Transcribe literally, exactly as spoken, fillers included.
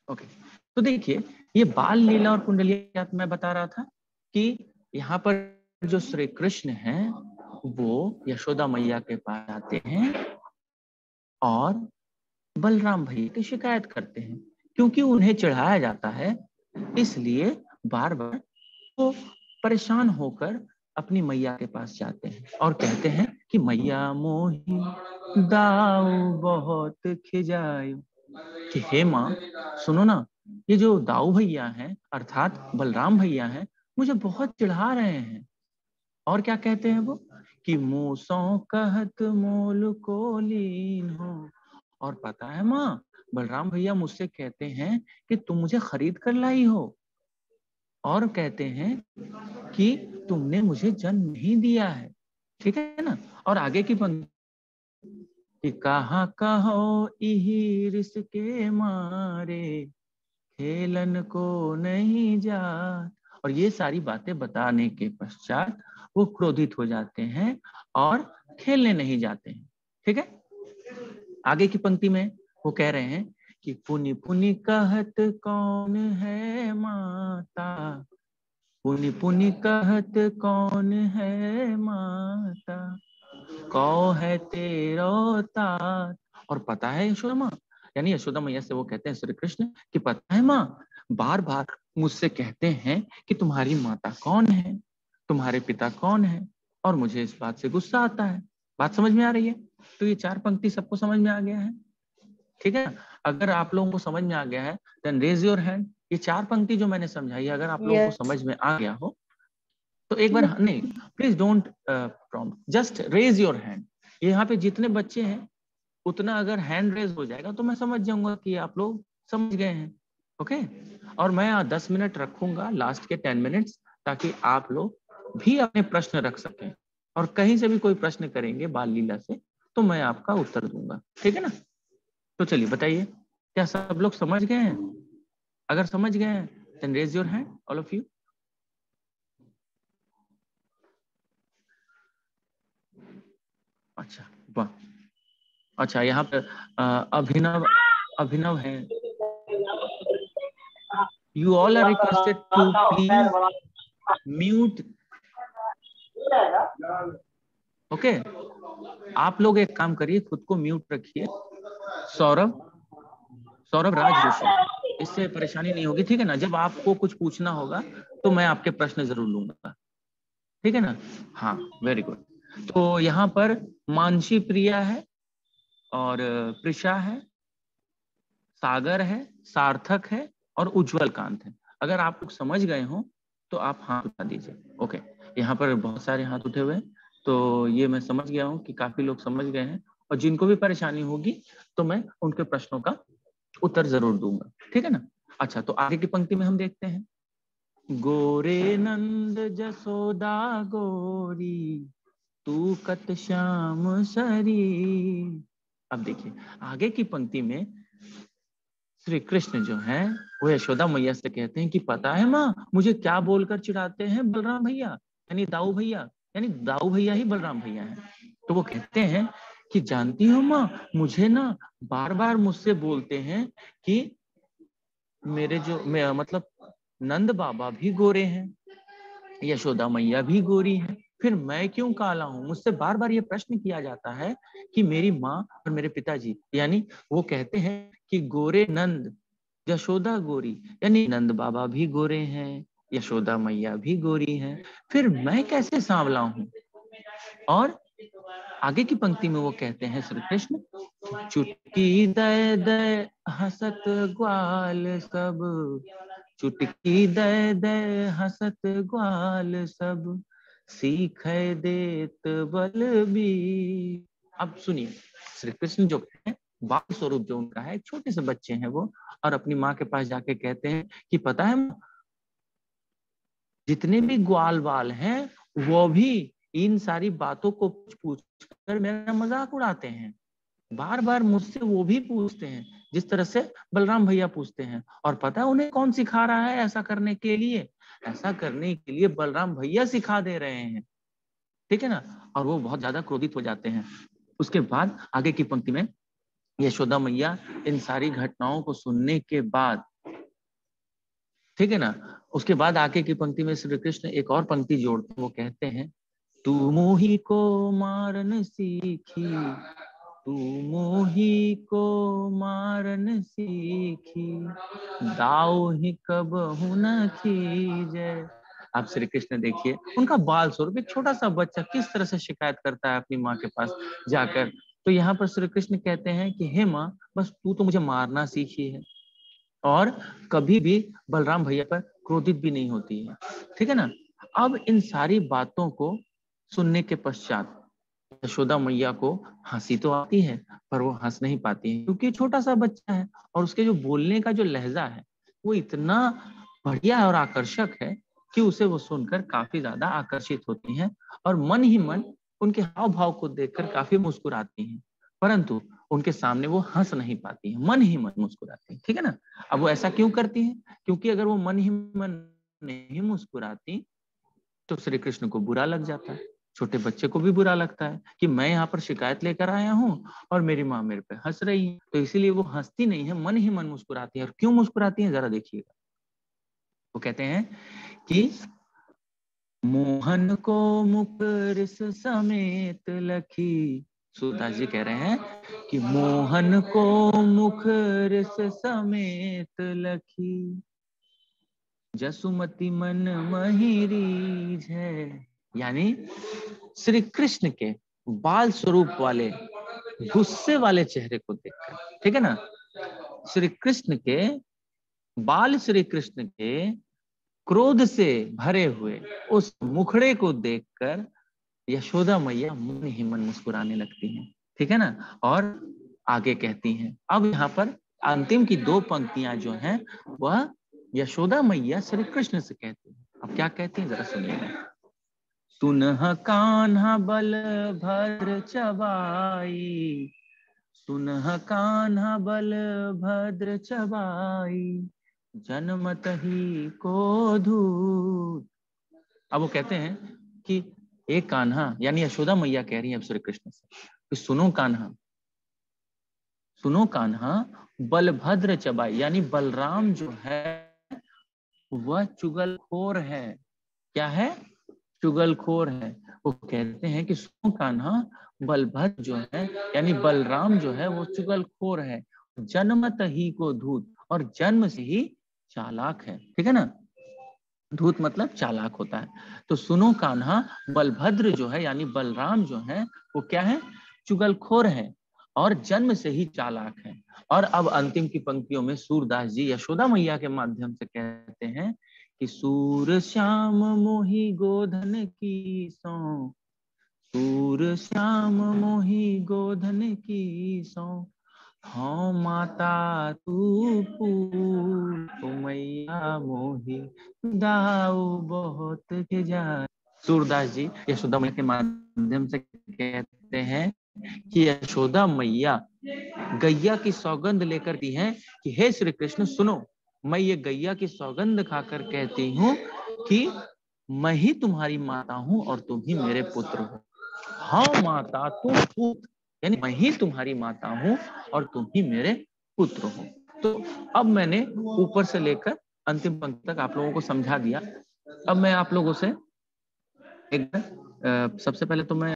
Okay, तो देखिए ये बाल लीला और कुंडलिया मैं बता रहा था कि यहाँ पर जो श्री कृष्ण हैं वो यशोदा मैया के पास आते हैं और बलराम भैया की शिकायत करते हैं, क्योंकि उन्हें चढ़ाया जाता है, इसलिए बार बार वो परेशान होकर अपनी मैया के पास जाते हैं और कहते हैं कि मैया मोही दाऊ बहुत खिजायो, कि हे माँ सुनो ना, ये जो दाऊ भैया हैं अर्थात बलराम भैया हैं मुझे बहुत चिढ़ा रहे हैं। और क्या कहते हैं वो कि मूसों कहत मोल को लीन हो, और पता है माँ बलराम भैया मुझसे कहते हैं कि तुम मुझे खरीद कर लाई हो, और कहते हैं कि तुमने मुझे जन्म नहीं दिया है, ठीक है ना। और आगे की पंक्ति कि कहा कहो इही रिस के मारे खेलन को नहीं जात, और ये सारी बातें बताने के पश्चात वो क्रोधित हो जाते हैं और खेलने नहीं जाते हैं, ठीक है। आगे की पंक्ति में वो कह रहे हैं कि पुनि पुनि कहत कौन है माता, पुनि पुनि कहत कौन है माता, कौ है तेरो तात, और पता है यशोदा माँ, यानी यशोदा मैया से वो कहते हैं श्री कृष्ण कि पता है माँ बार बार मुझसे कहते हैं कि तुम्हारी माता कौन है, तुम्हारे पिता कौन है, और मुझे इस बात से गुस्सा आता है। बात समझ में आ रही है? तो ये चार पंक्ति सबको समझ में आ गया है, ठीक है। अगर आप लोगों को समझ में आ गया है देन रेज योर हैंड। ये चार पंक्ति जो मैंने समझाई अगर आप लोगों को समझ में आ गया हो तो एक बार, नहीं please don't prompt, just raise your hand. यहाँ पे जितने बच्चे हैं उतना अगर हैंड रेज हो जाएगा तो मैं समझ जाऊंगा कि आप लोग समझ गए हैं, ओके। और मैं दस मिनट रखूंगा लास्ट के टेन मिनट्स, ताकि आप लोग भी अपने प्रश्न रख सकें, और कहीं से भी कोई प्रश्न करेंगे बाल लीला से तो मैं आपका उत्तर दूंगा, ठीक है ना। तो चलिए बताइए, क्या सब लोग समझ गए हैं? अगर समझ गए हैं then raise your hand all of you. अच्छा वाह, अच्छा यहाँ पे अभिनव अभिनव है, you all are requested to please mute, okay. आप लोग एक काम करिए, खुद को म्यूट रखिए। सौरभ सौरभ राज ऋषि, इससे परेशानी नहीं होगी, ठीक है ना। जब आपको कुछ पूछना होगा तो मैं आपके प्रश्न जरूर लूंगा, ठीक है ना। हाँ वेरी गुड। तो यहाँ पर मानसी प्रिया है और प्रिशा है, सागर है, सार्थक है और उज्जवल कांत है। अगर आप लोग समझ गए हो तो आप हाथ उठा दीजिए, ओके। यहाँ पर बहुत सारे हाथ उठे हुए हैं, तो ये मैं समझ गया हूँ कि काफी लोग समझ गए हैं, और जिनको भी परेशानी होगी तो मैं उनके प्रश्नों का उत्तर जरूर दूंगा, ठीक है ना। अच्छा, तो आगे की पंक्ति में हम देखते हैं, गोरे नंद जसोदा गोरी तू कत श्याम सरी। अब देखिए आगे की पंक्ति में श्री कृष्ण जो है वो यशोदा मैया से कहते हैं कि पता है माँ मुझे क्या बोलकर चिढ़ाते हैं बलराम भैया, यानी दाऊ भैया, यानी दाऊ भैया ही बलराम भैया हैं। तो वो कहते हैं कि जानती हो माँ मुझे ना बार बार मुझसे बोलते हैं कि मेरे जो मैं, मतलब नंद बाबा भी गोरे हैं, यशोदा मैया भी गोरी है, फिर मैं क्यों काला हूं। मुझसे बार बार ये प्रश्न किया जाता है कि मेरी माँ और मेरे पिताजी, यानी वो कहते हैं कि गोरे नंद यशोदा गोरी, यानी नंद बाबा भी गोरे हैं, यशोदा मैया भी गोरी हैं, फिर मैं कैसे सांवला हूं। और आगे की पंक्ति में वो कहते हैं श्री कृष्ण, चुटकी दय दय हसत ग्वाल सब, चुटकी दय दय हसत ग्वाल सब, सीख देत बल भी। अब सुनिए, श्री कृष्ण जो है बाल स्वरूप जो उनका है, छोटे से बच्चे हैं वो, और अपनी माँ के पास जाके कहते हैं कि पता है माँ जितने भी ग्वाल बाल हैं वो भी इन सारी बातों को पूछ कर मेरा मजाक उड़ाते हैं, बार बार मुझसे वो भी पूछते हैं जिस तरह से बलराम भैया पूछते हैं। और पता है उन्हें कौन सिखा रहा है ऐसा करने के लिए? ऐसा करने के लिए बलराम भैया सिखा दे रहे हैं, ठीक है ना। और वो बहुत ज्यादा क्रोधित हो जाते हैं। उसके बाद आगे की पंक्ति में यशोदा मैया इन सारी घटनाओं को सुनने के बाद ठीक है ना। उसके बाद आगे की पंक्ति में श्री कृष्ण एक और पंक्ति जोड़ते हैं, वो कहते हैं तू मोही को मारन सीखी, तू मोही को मारन सीखी, दाऊ ही कब न कीजे। आप श्री कृष्ण देखिए, उनका बाल स्वरूप, एक छोटा सा बच्चा किस तरह से शिकायत करता है अपनी माँ के पास जाकर। तो यहाँ पर श्री कृष्ण कहते हैं कि हे माँ, बस तू तो मुझे मारना सीखी है और कभी भी बलराम भैया पर क्रोधित भी नहीं होती है, ठीक है ना। अब इन सारी बातों को सुनने के पश्चात यशोदा मैया को हंसी तो आती है, पर वो हंस नहीं पाती है क्योंकि छोटा सा बच्चा है और उसके जो बोलने का जो लहजा है वो इतना बढ़िया और आकर्षक है कि उसे वो सुनकर काफी ज्यादा आकर्षित होती हैं और मन ही मन उनके हाव भाव को देखकर काफी मुस्कुराती हैं, परंतु उनके सामने वो हंस नहीं पाती है, मन ही मन मुस्कुराती है, ठीक है ना। अब वो ऐसा क्यों करती है? क्योंकि अगर वो मन ही मन नहीं मुस्कुराती तो श्री कृष्ण को बुरा लग जाता है, छोटे बच्चे को भी बुरा लगता है कि मैं यहाँ पर शिकायत लेकर आया हूँ और मेरी माँ मेरे पे हंस रही है। तो इसीलिए वो हंसती नहीं है, मन ही मन मुस्कुराती है। और क्यों मुस्कुराती है जरा देखिएगा। वो कहते हैं कि मोहन को मुख रिस समेत लखी, सूरदास जी कह रहे हैं कि मोहन को मुख रिस समेत लखी, जसुमति मन महिरीज है। यानी श्री कृष्ण के बाल स्वरूप वाले गुस्से वाले चेहरे को देखकर, ठीक है ना, श्री कृष्ण के बाल श्री कृष्ण के क्रोध से भरे हुए उस मुखड़े को देखकर यशोदा मैया मन ही मन मुस्कुराने लगती हैं, ठीक है ना। और आगे कहती हैं, अब यहाँ पर अंतिम की दो पंक्तियां जो हैं वह यशोदा मैया श्री कृष्ण से कहती हैं। अब क्या कहती हैं जरा सुनिएगा। सुनह कान्हा बल भद्र चबाई, सुनह कान्हा बल भद्र चबाई, जन्मत ही को धूत। अब वो कहते हैं कि एक कान्हा, यानी यशोदा मैया कह रही है अब श्री कृष्ण से कि सुनो कान्हा, सुनो कान्हा, बलभद्र चबाई, यानी बलराम जो है वह चुगलखोर है। क्या है? चुगलखोर है। वो कहते हैं कि सुनो कान्हा, बलभद्र जो है यानी बलराम जो है वो चुगलखोर है, जन्मत ही को धूत, और जन्म से ही चालाक है, ठीक है ना। धूत मतलब चालाक होता है। तो सुनो कान्हा, बलभद्र जो है यानी बलराम जो है वो क्या है? चुगलखोर है और जन्म से ही चालाक है। और अब अंतिम की पंक्तियों में सूरदास जी यशोदा मैया के माध्यम से कहते हैं कि सूर श्याम मोहि गोधन की सौ, सूर श्याम मोहि गोधन की सौ, हाँ माता तू पूत मैया मोहि दाऊ बहुत के जा। सूरदास जी यशोदा मैया के माध्यम से कहते हैं कि यशोदा मैया गैया की सौगंध लेकर दी है कि हे श्री कृष्ण सुनो, मैं ये गैया की सौगंध खाकर कहती हूँ कि मैं ही तुम्हारी माता हूँ और तुम ही मेरे पुत्र हो। हाँ माता तुम पूत, यानी मैं ही तुम्हारी माता हूँ और तुम ही मेरे पुत्र हो। तो अब मैंने ऊपर से लेकर अंतिम पंक्ति तक आप लोगों को समझा दिया। अब मैं आप लोगों से एक सबसे पहले तो मैं